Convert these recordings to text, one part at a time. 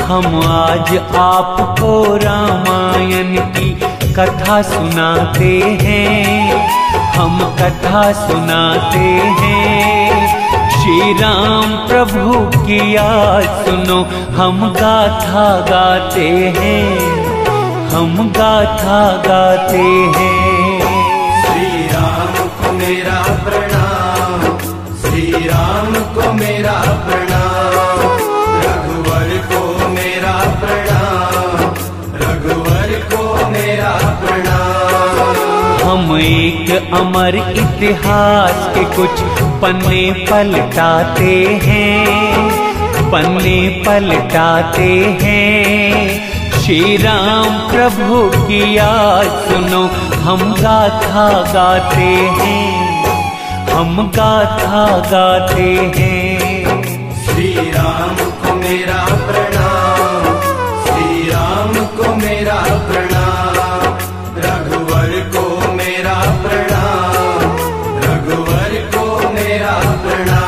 हम आज आपको रामायण की कथा सुनाते हैं, हम कथा सुनाते हैं। श्री राम प्रभु की आज सुनो, हम गाथा गाते हैं, हम गाथा गाते हैं। श्री राम को मेरा प्रणाम, श्री राम को मेरा प्रणाम, रघुवर को मेरा प्रणाम, रघुवर को मेरा प्रणाम। हम एक अमर इतिहास के कुछ पन्ने पलटाते हैं, पन्ने पलटाते हैं। श्री राम प्रभु की आज सुनो, हम गाथा गाते हैं, हम गाथा गाते हैं। श्री राम को मेरा प्रणाम, श्री राम को मेरा प्रणाम, रघुवर को मेरा प्रणाम, रघुवर को मेरा प्रणाम।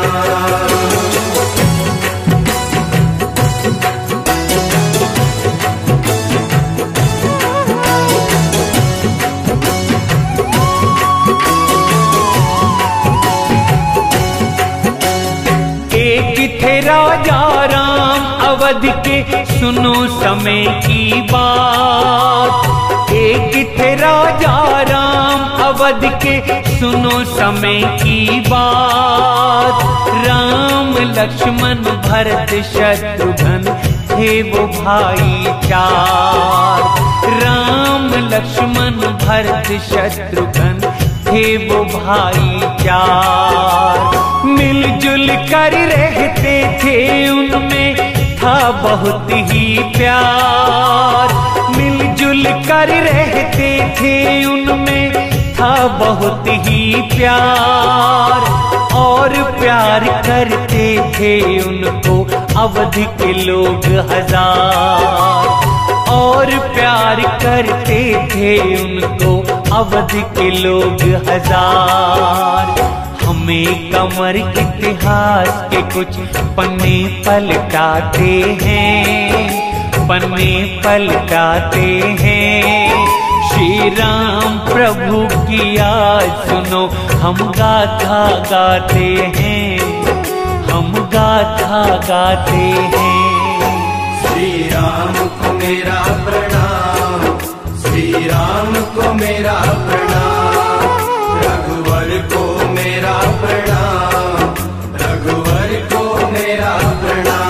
राजा राम अवध के सुनो समय की बात, एक थे राजा राम अवध के सुनो समय की बात। राम लक्ष्मण भरत शत्रुघ्न थे वो भाई चार, राम लक्ष्मण भरत शत्रुघ्न थे वो भाई चार। मिलजुल कर रहते थे, उनमें था बहुत ही प्यार, मिलजुल कर रहते थे, उनमें था बहुत ही प्यार। और प्यार करते थे उनको अवध के लोग हजार, और प्यार करते थे उनको अवध के लोग हजार। हमें कमर इतिहास के कुछ पन्ने पलटाते हैं, पन्ने पलटाते हैं। श्री राम प्रभु की आज सुनो, हम गाथा गाते हैं, हम गाथा गाते हैं। श्री राम को मेरा प्रणाम, श्री राम को मेरा प्रणाम, रघुवर को मेरा प्रणाम, रघुवर को मेरा प्रणाम।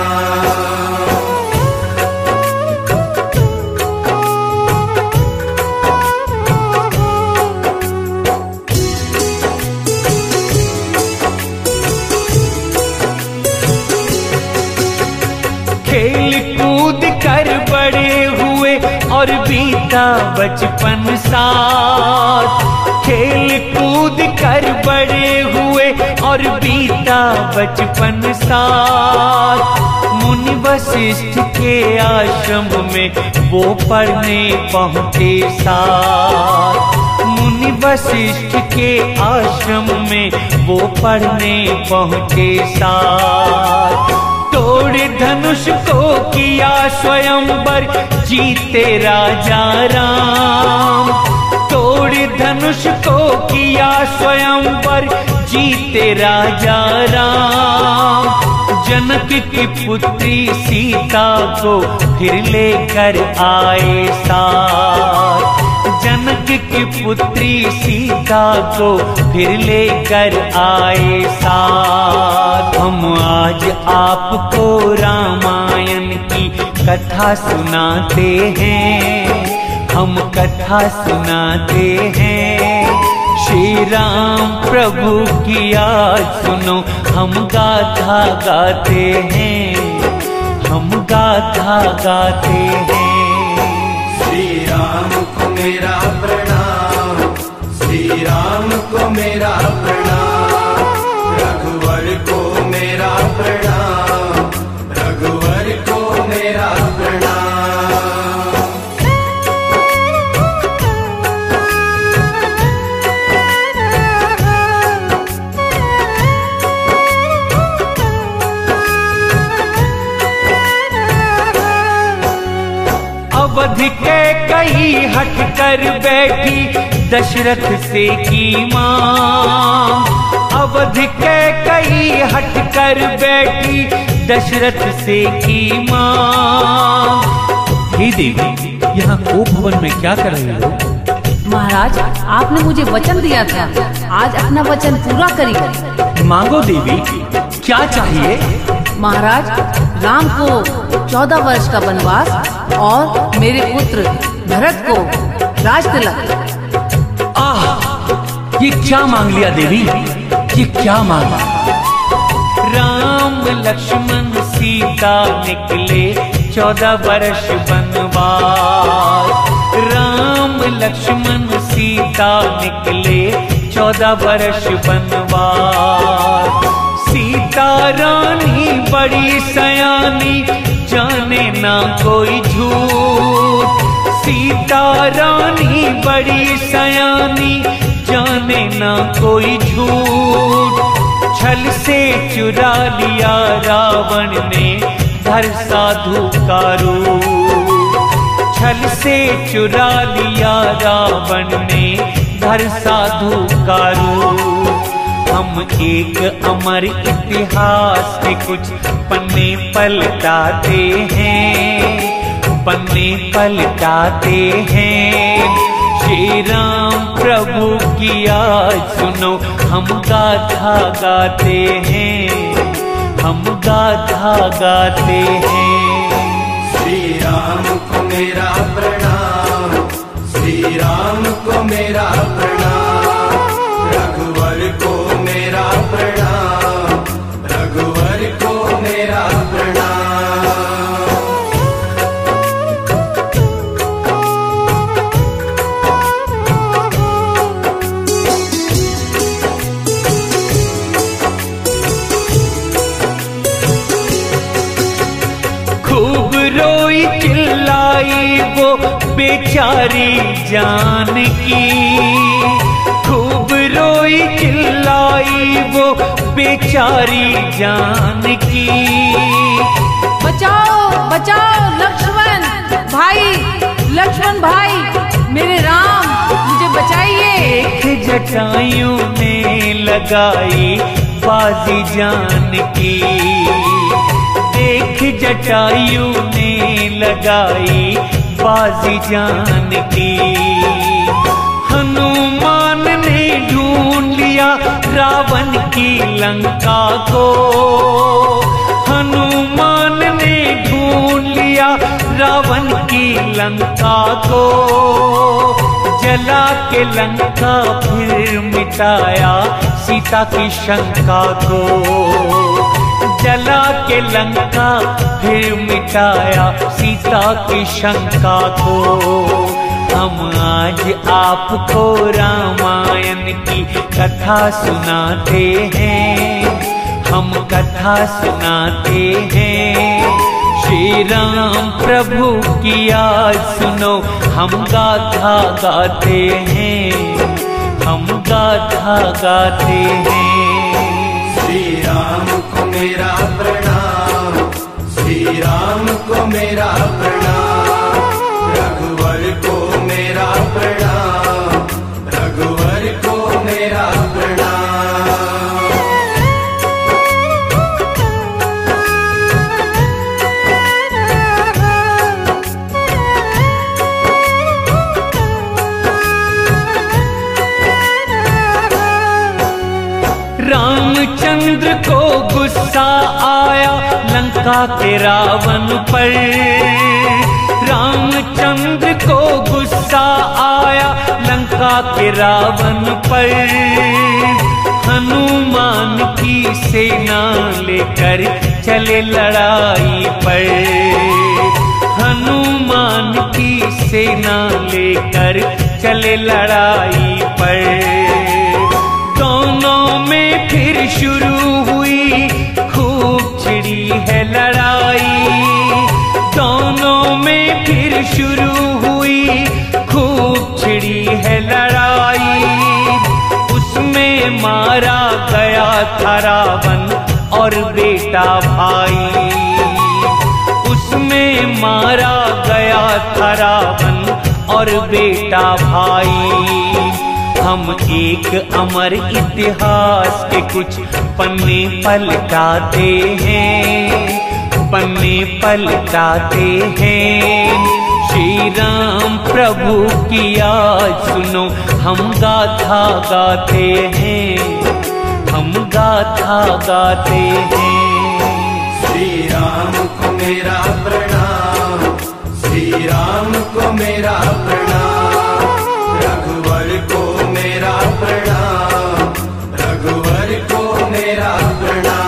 खेल कूद कर बड़े हुए और बीता बचपन साथ, खेल कूद कर बड़े हुए और बीता बचपन साथ। मुनि वशिष्ठ के आश्रम में वो पढ़ने पहुँचे साथ, मुनि वशिष्ठ के आश्रम में वो पढ़ने पहुँचे साथ। तोड़ धनुष को किया स्वयंवर जीते राजा राम, तोड़ धनुष को किया स्वयंवर जीते राजा राम। जनक की पुत्री सीता को फिर लेकर आए साथ, जनक की पुत्री सीता को फिर लेकर आए साथ। हम आज आपको रामायण की कथा सुनाते हैं, हम कथा सुनाते हैं। श्री राम प्रभु की आज सुनो, हम गाथा गाते हैं, हम गाथा गाते हैं। श्री राम को मेरा प्रणाम, श्री राम को मेरा प्रणाम, रघुवर को मेरा प्रणाम, रघुवर को मेरा प्रणाम। अवध के कई हट कर बैठी दशरथ से की मां। अवध के कई हट कर बैठी दशरथ से की मां। हे देवी, यहाँ कोप भवन में क्या कर रहे हो? महाराज, आपने मुझे वचन दिया था, आज अपना वचन पूरा करिए। मांगो देवी, क्या चाहिए? महाराज, राम को 14 वर्ष का वनवास और मेरे पुत्र भरत को राज तिलक। आह, ये क्या मांग लिया देवी, ये क्या मांगा? राम लक्ष्मण सीता निकले 14 वर्ष वनवास। राम लक्ष्मण सीता निकले 14 वर्ष वनवास। सीता रानी बड़ी सयानी, जाने ना कोई झूठ। सीता रानी बड़ी सयानी, जाने ना कोई झूठ। छल से चुरा लिया रावण ने धर साधु का रूप। छल से चुरा लिया रावण ने धर साधु का रूप। हम एक अमर इतिहास के कुछ पन्ने पलटाते हैं, पन्ने पलटाते हैं। श्री राम प्रभु की आज सुनो, हम गाथा गाते हैं, हम गाथा गाते हैं। श्री राम को मेरा प्रणाम, श्री राम को मेरा प्रणाम। रघुवर को मेरा प्रणाम, रघुवर को मेरा प्रणाम। खूब रोई चिल्लाई वो बेचारी जानकी। खूब रोई चिल्लाई वो बेचारी जानकी। बचाओ बचाओ लक्ष्मण भाई, लक्ष्मण भाई, मेरे राम, मुझे बचाइए। एक जटायु ने लगाई बाजी जानकी। देख जटायु ने लगाई बाजी जानकी। हनुमान ने ढूंढ लिया रावण की लंका को। हनुमान ने ढूंढ लिया रावण की लंका को। जला के लंका फिर मिटाया सीता की शंका को। जला के लंका फिर मिटाया सीता की शंका को। हम आज आपको रामायण की कथा सुनाते हैं, हम कथा सुनाते हैं। श्री राम प्रभु की आज सुनो, हम गाथा गाते हैं, हम गाथा गाते हैं। श्री राम को मेरा प्रणाम, श्री राम को मेरा प्रणाम। रघुवर को मेरा प्रणाम, रघुवर को मेरा प्रणाम। रामचंद्र को गुस्सा आया लंका के रावण पर। रामचंद्र को गुस्सा आया लंका के रावण पर। हनुमान की सेना लेकर चले लड़ाई पर। हनुमान की सेना लेकर चले लड़ाई पर। दोनों में फिर शुरू हुई खूब छिड़ी है लड़ाई। दोनों में फिर शुरू हुई खूब छिड़ी है लड़ाई। उसमें मारा गया था रावण और बेटा भाई। उसमें मारा गया था रावण और बेटा भाई। हम एक अमर इतिहास के कुछ पन्ने पलटाते हैं, पन्ने पलटाते हैं। श्री राम प्रभु की आज सुनो हम गाथा गाते हैं, हम गाथा गाते हैं। श्री राम को मेरा प्रणाम, श्री राम को मेरा प्रणाम, रघुवर को मेरा प्रणाम, रघुवर को मेरा प्रणाम।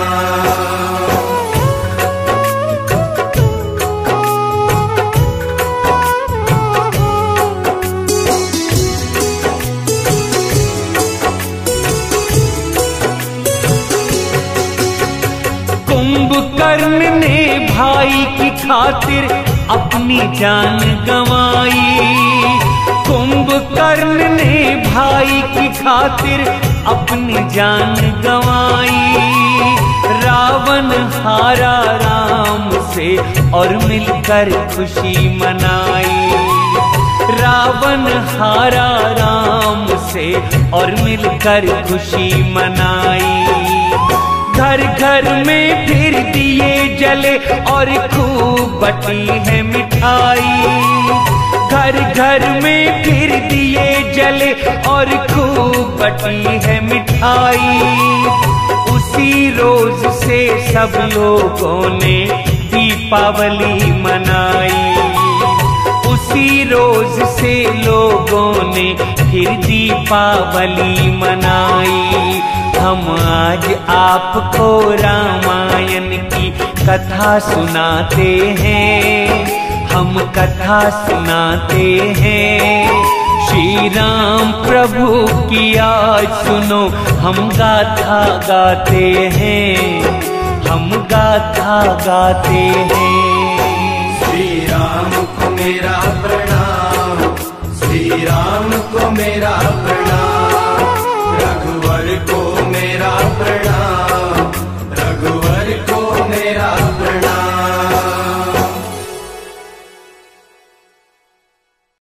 कुंभकर्ण ने भाई की खातिर अपनी जान गंवाई, कुंभकर्ण ने भाई की खातिर अपनी जान गंवाई। रावण हारा राम से और मिलकर खुशी मनाई, रावण हारा राम से और मिलकर खुशी मनाई। घर घर में फिर दिए जले और खूब बटी है मिठाई, घर घर में फिर दिए जले और खूब बटी है मिठाई। उसी रोज से सब लोगों ने दीपावली मनाई, उसी रोज से लोगों ने फिर दीपावली मनाई। हम आज आपको रामायण की कथा सुनाते हैं, हम कथा सुनाते हैं। श्री राम प्रभु की आज सुनो हम गाथा गाते हैं, हम गाथा गाते हैं। श्री राम को मेरा प्रणाम, श्री राम को मेरा प्रणाम,